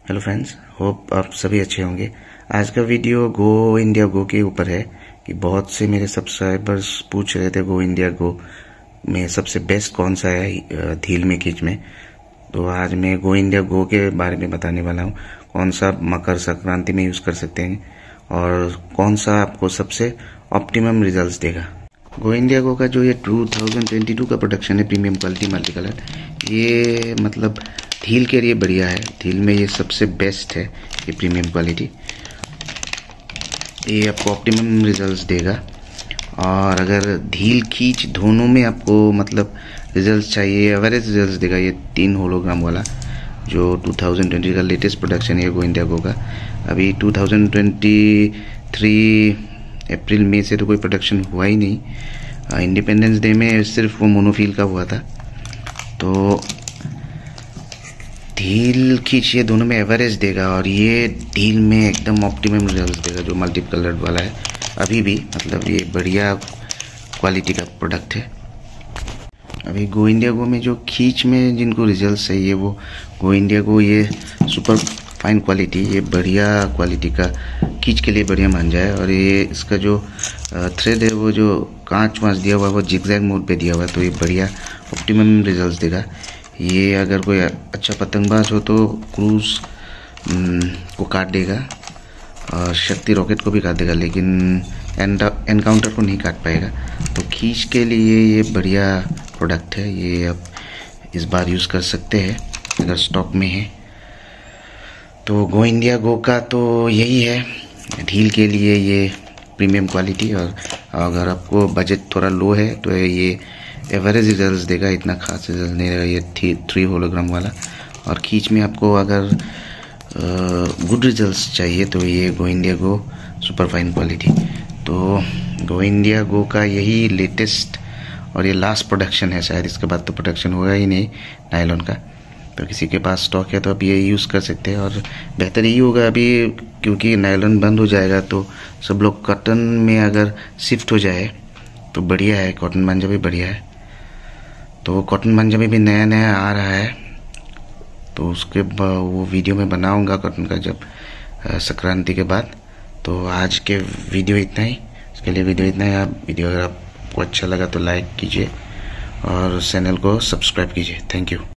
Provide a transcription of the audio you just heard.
Hello friends, hope आप सभी अच्छे होंगे। आज का वीडियो गो इंडिया गो के ऊपर है कि बहुत से मेरे सब्सक्राइबर्स पूछ रहे थे गो इंडिया गो में सबसे बेस्ट कौन सा है धील में खींच में। तो आज मैं गो इंडिया गो के बारे में बताने वाला हूँ, कौन सा मकर संक्रांति में यूज़ कर सकते हैं और कौन सा आपको सबसे ऑप्टिमम रिजल्ट्स देगा। गो इंडिया गो का जो ये 2022 का प्रोडक्शन है प्रीमियम क्वालिटी मल्टी कलर, ये मतलब धील के लिए बढ़िया है। धील में ये सबसे बेस्ट है ये प्रीमियम क्वालिटी। ये आपको ऑप्टिमम रिजल्ट्स देगा। और अगर धील खींच दोनों में आपको मतलब रिजल्ट्स चाहिए, एवरेज रिजल्ट्स देगा ये 3 होलोग्राम वाला जो 2020 का लेटेस्ट प्रोडक्शन है गो इंडिया गो का। अभी 2023 अप्रैल मई से तो कोई प्रोडक्शन हुआ ही नहीं। इंडिपेंडेंस डे में सिर्फ वो मोनोफील का हुआ था। तो धील खींच ये दोनों में एवरेज देगा और ये धील में एकदम ऑप्टिमम रिजल्ट देगा जो मल्टी कलर्ड वाला है। अभी भी मतलब ये बढ़िया क्वालिटी का प्रोडक्ट है। अभी गो इंडिया गो में जो खींच में जिनको रिजल्ट चाहिए वो गो इंडिया गो ये सुपर फाइन क्वालिटी, ये बढ़िया क्वालिटी का खींच के लिए बढ़िया मान जाए। और ये इसका जो थ्रेड है वो जो कांच वाँच दिया हुआ है वो जिगजैग मोड पे दिया हुआ है, तो ये बढ़िया ऑप्टिमम रिजल्ट्स देगा। ये अगर कोई अच्छा पतंगबाज हो तो क्रूज को काट देगा और शक्ति रॉकेट को भी काट देगा, लेकिन एनकाउंटर को नहीं काट पाएगा। तो खींच के लिए ये बढ़िया प्रोडक्ट है, ये आप इस बार यूज़ कर सकते हैं अगर स्टॉक में है। तो गो इंडिया गो का तो यही है ढील के लिए ये प्रीमियम क्वालिटी। और अगर आपको बजट थोड़ा लो है तो ये एवरेज रिजल्ट्स देगा, इतना खास रिजल्ट नहीं रहेगा ये 3 होलोग्राम वाला। और खींच में आपको अगर गुड रिजल्ट्स चाहिए तो ये go India go super fine quality. तो गो इंडिया गो का यही लेटेस्ट और ये लास्ट प्रोडक्शन है, शायद इसके बाद तो प्रोडक्शन होगा ही नहीं नायलॉन का। तो किसी के पास स्टॉक है तो आप ये यूज़ कर सकते हैं। और बेहतर यही होगा अभी, क्योंकि नायलॉन बंद हो जाएगा तो सब लोग कॉटन में अगर शिफ्ट हो जाए तो बढ़िया है। कॉटन पंजाबी बढ़िया है। तो कॉटन पंजाबी भी नया नया आ रहा है, तो उसके वो वीडियो में बनाऊंगा कॉटन का जब संक्रांति के बाद। तो आज के वीडियो इतना ही, इसके लिए वीडियो इतना ही। आप वीडियो अगर आपको अच्छा लगा तो लाइक कीजिए और चैनल को सब्सक्राइब कीजिए। Thank you.